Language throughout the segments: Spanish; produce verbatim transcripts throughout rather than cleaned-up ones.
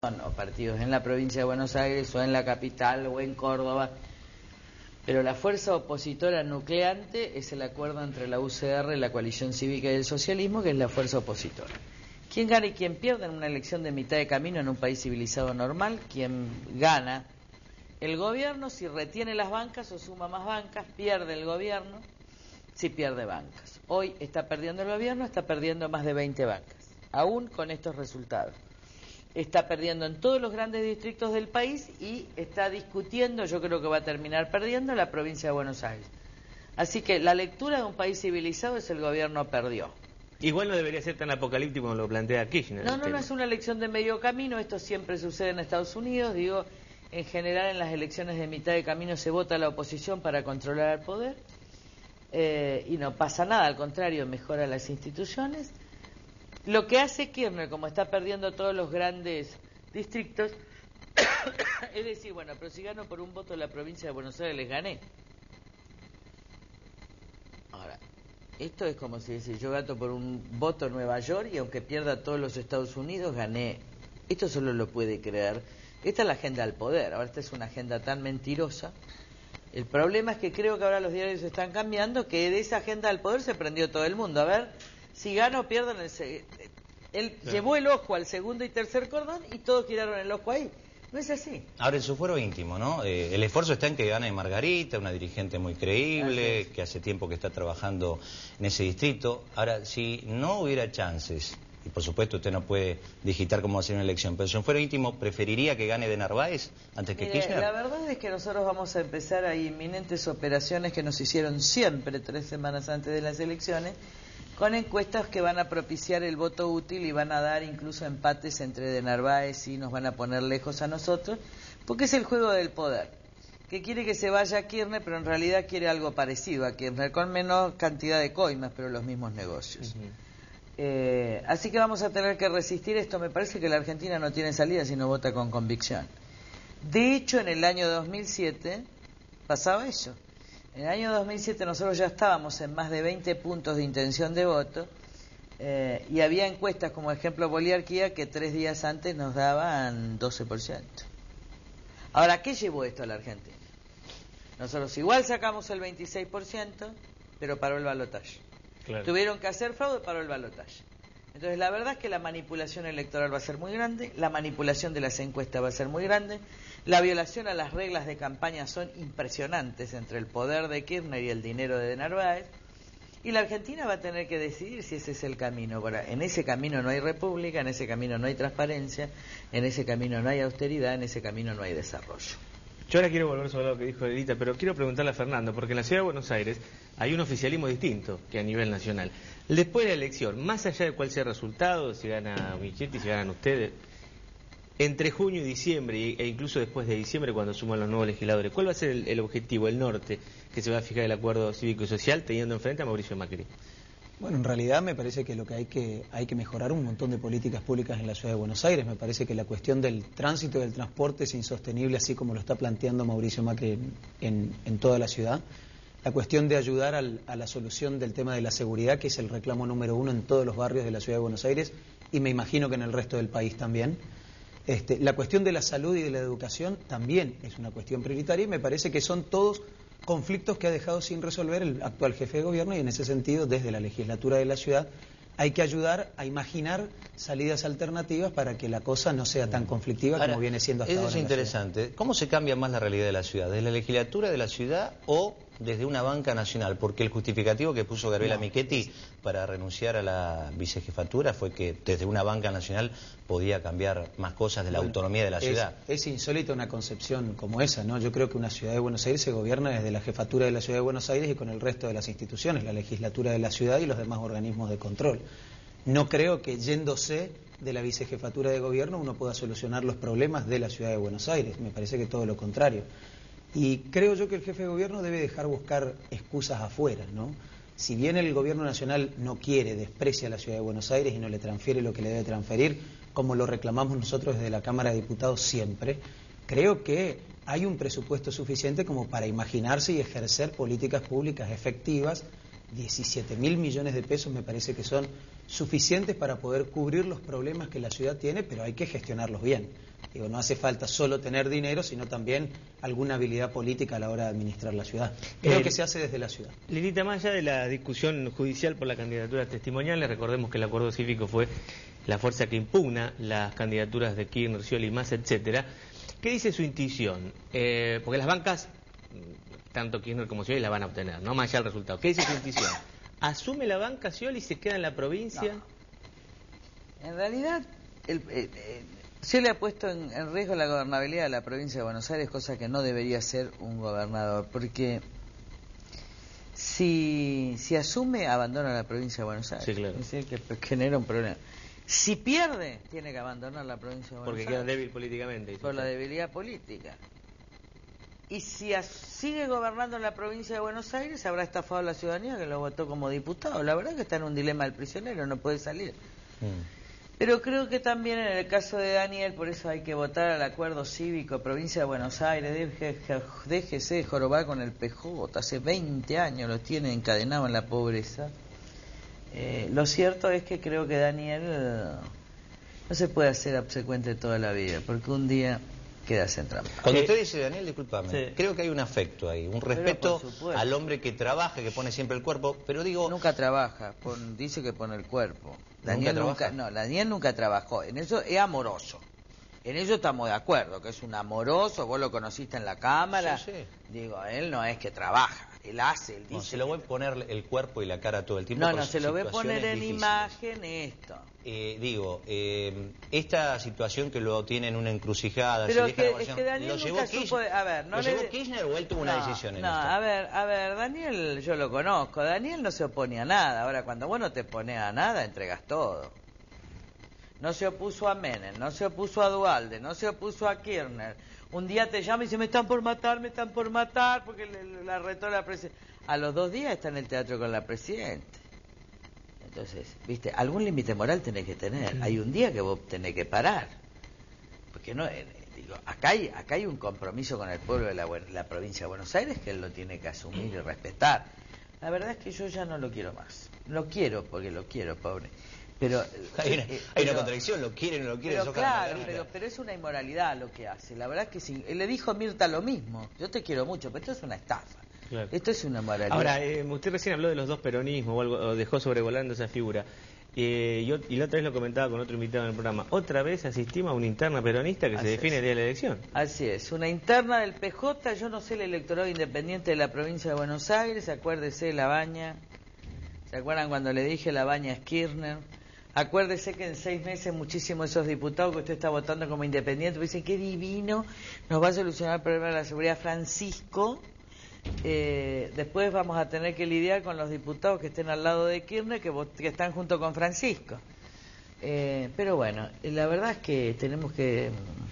o partidos en la provincia de Buenos Aires o en la capital o en Córdoba, pero la fuerza opositora nucleante es el acuerdo entre la U C R, la coalición cívica y el socialismo, que es la fuerza opositora. ¿Quién gana y quién pierde en una elección de mitad de camino en un país civilizado normal? ¿Quién gana? El gobierno, si retiene las bancas o suma más bancas, pierde el gobierno si pierde bancas. Hoy está perdiendo el gobierno, está perdiendo más de veinte bancas, aún con estos resultados. Está perdiendo en todos los grandes distritos del país y está discutiendo, yo creo que va a terminar perdiendo, la provincia de Buenos Aires. Así que la lectura de un país civilizado es el gobierno perdió. Igual no debería ser tan apocalíptico como lo plantea Kirchner. No, no, no es una elección de medio camino, esto siempre sucede en Estados Unidos, digo, en general en las elecciones de mitad de camino se vota la oposición para controlar el poder eh, y no pasa nada, al contrario, mejora las instituciones. Lo que hace Kirchner, como está perdiendo todos los grandes distritos, es decir, bueno, pero si gano por un voto en la provincia de Buenos Aires, les gané. Ahora, esto es como si dice, yo gato por un voto en Nueva York y aunque pierda todos los Estados Unidos, gané. Esto solo lo puede creer. Esta es la agenda del poder. Ahora esta es una agenda tan mentirosa. El problema es que creo que ahora los diarios están cambiando, que de esa agenda del poder se prendió todo el mundo. A ver, si gana o pierden, el se... él sí. Llevó el ojo al segundo y tercer cordón y todos tiraron el ojo ahí. No es así. Ahora, en su fuero íntimo, ¿no? Eh, el esfuerzo está en que gane Margarita, una dirigente muy creíble, es. que hace tiempo que está trabajando en ese distrito. Ahora, si no hubiera chances, y por supuesto usted no puede digitar cómo va a ser una elección, pero en su fuero íntimo, ¿preferiría que gane de Narváez antes que Mire, Kirchner? La verdad es que nosotros vamos a empezar a inminentes operaciones que nos hicieron siempre tres semanas antes de las elecciones, con encuestas que van a propiciar el voto útil y van a dar incluso empates entre de Narváez y nos van a poner lejos a nosotros, porque es el juego del poder, que quiere que se vaya a Kirchner, pero en realidad quiere algo parecido a Kirchner, con menos cantidad de coimas, pero los mismos negocios. Uh-huh. eh, así que vamos a tener que resistir esto. Me parece que la Argentina no tiene salida si no vota con convicción. De hecho, en el año dos mil siete pasaba eso. En el año dos mil siete nosotros ya estábamos en más de veinte puntos de intención de voto eh, y había encuestas como ejemplo Poliarquía que tres días antes nos daban doce por ciento. Ahora, ¿qué llevó esto a la Argentina? Nosotros igual sacamos el veintiséis por ciento, pero paró el balotaje. Claro. Tuvieron que hacer fraude, paró el balotaje. Entonces la verdad es que la manipulación electoral va a ser muy grande, la manipulación de las encuestas va a ser muy grande, la violación a las reglas de campaña son impresionantes entre el poder de Kirchner y el dinero de Narváez, y la Argentina va a tener que decidir si ese es el camino. Bueno, en ese camino no hay república, en ese camino no hay transparencia, en ese camino no hay austeridad, en ese camino no hay desarrollo. Yo ahora quiero volver sobre lo que dijo Edita, pero quiero preguntarle a Fernando, porque en la ciudad de Buenos Aires hay un oficialismo distinto que a nivel nacional. Después de la elección, más allá de cuál sea el resultado, si gana Michetti, si ganan ustedes, entre junio y diciembre, e incluso después de diciembre, cuando suman los nuevos legisladores, ¿cuál va a ser el, el objetivo, el norte, que se va a fijar el acuerdo cívico y social, teniendo enfrente a Mauricio Macri? Bueno, en realidad me parece que lo que hay que hay que mejorar un montón de políticas públicas en la ciudad de Buenos Aires. Me parece que la cuestión del tránsito y del transporte es insostenible, así como lo está planteando Mauricio Macri en, en, en toda la ciudad. La cuestión de ayudar al, a la solución del tema de la seguridad, que es el reclamo número uno en todos los barrios de la ciudad de Buenos Aires, y me imagino que en el resto del país también. Este, la cuestión de la salud y de la educación también es una cuestión prioritaria, y me parece que son todos conflictos que ha dejado sin resolver el actual jefe de gobierno, y en ese sentido, desde la legislatura de la ciudad, hay que ayudar a imaginar salidas alternativas para que la cosa no sea tan conflictiva Ahora, como viene siendo hasta eso ahora. Eso es interesante. ¿Cómo se cambia más la realidad de la ciudad? ¿Desde la legislatura de la ciudad o desde una banca nacional? Porque el justificativo que puso Gabriela no, Michetti es... para renunciar a la vicejefatura fue que desde una banca nacional podía cambiar más cosas de la bueno, autonomía de la es, ciudad. Es insólita una concepción como esa, ¿no? Yo creo que una ciudad de Buenos Aires se gobierna desde la jefatura de la ciudad de Buenos Aires y con el resto de las instituciones, la legislatura de la ciudad y los demás organismos de control. No creo que yéndose de la vicejefatura de gobierno uno pueda solucionar los problemas de la ciudad de Buenos Aires. Me parece que todo lo contrario. Y creo yo que el jefe de gobierno debe dejar buscar excusas afuera, ¿no? Si bien el gobierno nacional no quiere, desprecia a la ciudad de Buenos Aires y no le transfiere lo que le debe transferir, como lo reclamamos nosotros desde la Cámara de Diputados siempre, creo que hay un presupuesto suficiente como para imaginarse y ejercer políticas públicas efectivas. diecisiete mil millones de pesos me parece que son suficientes para poder cubrir los problemas que la ciudad tiene, pero hay que gestionarlos bien. Digo, no hace falta solo tener dinero, sino también alguna habilidad política a la hora de administrar la ciudad. Creo Eh, que se hace desde la ciudad. Lilita, más allá de la discusión judicial por la candidatura testimonial, recordemos que el acuerdo cívico fue la fuerza que impugna las candidaturas de Kirchner, Scioli, Massa, etcétera. ¿Qué dice su intuición? Eh, porque las bancas, tanto Kirchner como Scioli, la van a obtener, ¿no? Más allá del resultado. ¿Qué dice su intuición? ¿Asume la banca Scioli y se queda en la provincia? No. En realidad, el, el, el, Scioli ha puesto en, en riesgo la gobernabilidad de la provincia de Buenos Aires, cosa que no debería ser un gobernador, porque si, si asume, abandona la provincia de Buenos Aires. Sí, claro. Es decir, que genera un problema. Si pierde, tiene que abandonar la provincia de Buenos Porque Aires. queda débil políticamente. Por la debilidad política. Y si as, sigue gobernando en la provincia de Buenos Aires, habrá estafado a la ciudadanía que lo votó como diputado. La verdad que está en un dilema del prisionero, no puede salir. Mm. Pero creo que también en el caso de Daniel, por eso hay que votar al acuerdo cívico, provincia de Buenos Aires, deje, déjese de jorobar con el P J, hace veinte años lo tiene encadenado en la pobreza. Eh, lo cierto es que creo que Daniel eh, no se puede hacer obsecuente toda la vida, porque un día quedas en trampa. Cuando usted dice Daniel, discúlpame, sí. creo que hay un afecto ahí, un respeto al hombre que trabaja, que pone siempre el cuerpo, pero digo... Nunca trabaja, pon, dice que pone el cuerpo. Daniel nunca, nunca, no, Daniel nunca trabajó, en eso es amoroso. En eso estamos de acuerdo, que es un amoroso, vos lo conociste en la cámara. Sí, sí. Digo, él no es que trabaja, él hace, él dice. No, se lo voy a poner el cuerpo y la cara todo el tiempo. No, no, se lo voy a poner en difíciles. Imagen esto. Eh, digo, eh, esta situación que lo tiene en una encrucijada, pero se es, que, es que Daniel ¿lo llevó nunca Kirchner? supo, a ver, no ¿Lo le... llevó Kirchner o él tuvo no, una decisión en no, esto? a ver, a ver, Daniel yo lo conozco, Daniel no se opone a nada, ahora cuando vos no te pones a nada, entregas todo. No se opuso a Menem, no se opuso a Duhalde, no se opuso a Kirchner. Un día te llama y dice, me están por matar, me están por matar, porque le, le, la retó la presidenta. A los dos días está en el teatro con la presidenta. Entonces, viste, algún límite moral tenés que tener. Hay un día que vos tenés que parar. Porque no, eh, digo, acá hay, acá hay un compromiso con el pueblo de la, la provincia de Buenos Aires que él lo tiene que asumir y respetar. La verdad es que yo ya no lo quiero más. Lo quiero porque lo quiero, pobre. Pero hay una, eh, hay pero, una contradicción, lo quieren o no lo quieren. Pero claro, pero, pero es una inmoralidad lo que hace. La verdad es que sí. Le dijo a Mirta lo mismo. Yo te quiero mucho, pero esto es una estafa. Claro. Esto es una moralidad. Ahora, eh, usted recién habló de los dos peronismos o algo, o dejó sobrevolando esa figura. Eh, yo, y la otra vez lo comentaba con otro invitado en el programa. Otra vez asistimos a una interna peronista que Así se define es. el día de la elección. Así es, una interna del P J. Yo no sé el electorado independiente de la provincia de Buenos Aires. Acuérdese Labaña. ¿Se acuerdan cuando le dije Labaña es Kirchner? Acuérdese que en seis meses muchísimos de esos diputados que usted está votando como independiente dicen qué divino, nos va a solucionar el problema de la seguridad Francisco. Eh, después vamos a tener que lidiar con los diputados que estén al lado de Kirchner que, que están junto con Francisco. Eh, pero bueno, la verdad es que tenemos que...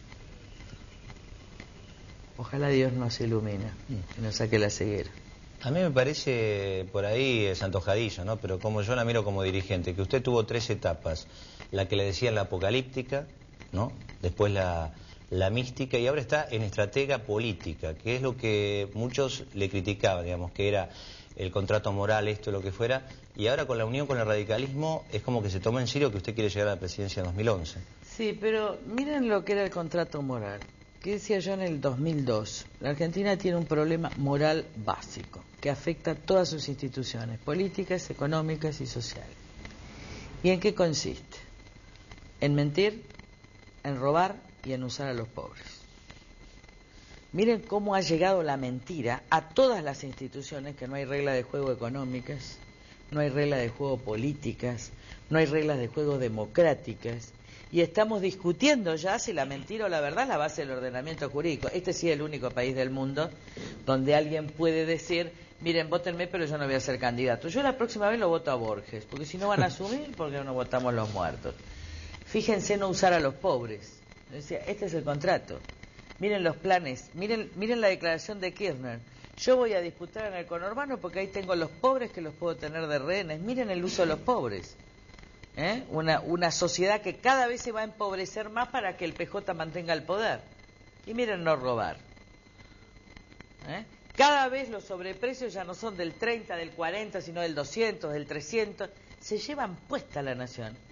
Ojalá Dios nos ilumine y nos saque la ceguera. A mí me parece por ahí es antojadillo, ¿no? Pero como yo la miro como dirigente, que usted tuvo tres etapas. La que le decían la apocalíptica, ¿no? Después la, la mística y ahora está en estratega política, que es lo que muchos le criticaban, digamos, que era el contrato moral, esto, lo que fuera. Y ahora con la unión con el radicalismo es como que se toma en serio que usted quiere llegar a la presidencia en dos mil once. Sí, pero miren lo que era el contrato moral. ¿Qué decía yo en el dos mil dos? La Argentina tiene un problema moral básico que afecta a todas sus instituciones políticas, económicas y sociales. ¿Y en qué consiste? En mentir, en robar y en usar a los pobres. Miren cómo ha llegado la mentira a todas las instituciones, que no hay reglas de juego económicas, no hay reglas de juego políticas, no hay reglas de juego democráticas. Y estamos discutiendo ya si la mentira o la verdad es la base del ordenamiento jurídico. Este sí es el único país del mundo donde alguien puede decir, miren, vótenme, pero yo no voy a ser candidato. Yo la próxima vez lo voto a Borges, porque si no van a asumir, porque no votamos los muertos. Fíjense no usar a los pobres. Decía, este es el contrato. Miren los planes, miren, miren la declaración de Kirchner. Yo voy a disputar en el conurbano porque ahí tengo los pobres que los puedo tener de rehenes. Miren el uso de los pobres. ¿Eh? Una, una sociedad que cada vez se va a empobrecer más para que el P J mantenga el poder. Y miren no robar. ¿Eh? Cada vez los sobreprecios ya no son del treinta, del cuarenta, sino del doscientos, del trescientos. Se llevan puesta la nación.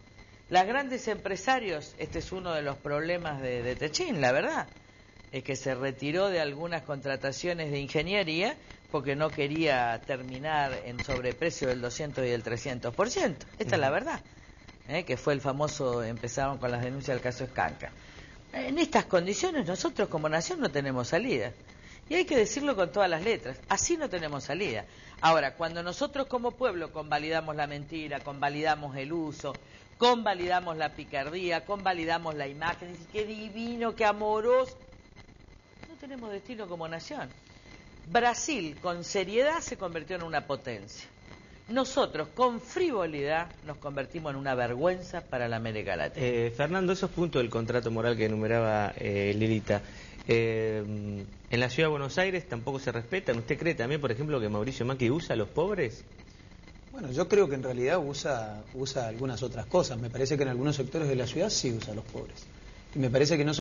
Las grandes empresarios, este es uno de los problemas de, de Techín, la verdad, es que se retiró de algunas contrataciones de ingeniería porque no quería terminar en sobreprecio del doscientos y del trescientos por ciento. Esta uh-huh. es la verdad, ¿eh? Que fue el famoso, empezaron con las denuncias del caso Escanca. En estas condiciones nosotros como nación no tenemos salida. Y hay que decirlo con todas las letras, así no tenemos salida. Ahora, cuando nosotros como pueblo convalidamos la mentira, convalidamos el uso, convalidamos la picardía, convalidamos la imagen, qué divino, qué amoroso, no tenemos destino como nación. Brasil, con seriedad, se convirtió en una potencia. Nosotros, con frivolidad, nos convertimos en una vergüenza para la América Latina. Eh, Fernando, esos puntos del contrato moral que enumeraba eh, Lilita, eh, en la Ciudad de Buenos Aires tampoco se respetan. ¿Usted cree también, por ejemplo, que Mauricio Macri usa a los pobres? Bueno, yo creo que en realidad usa, usa algunas otras cosas. Me parece que en algunos sectores de la ciudad sí usa a los pobres. Y me parece que no